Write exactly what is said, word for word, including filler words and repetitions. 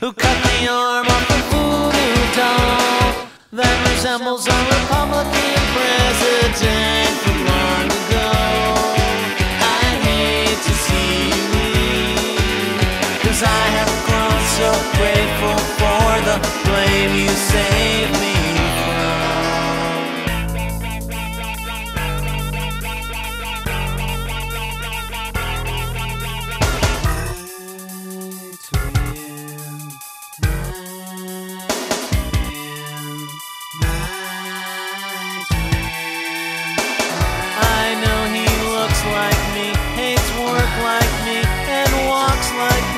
who cut the arm off the voodoo doll that resembles a Republican president from long ago. I hate to see you leave, 'cause I have grown so grateful for the blame you saved me like me, hates work like me, and walks like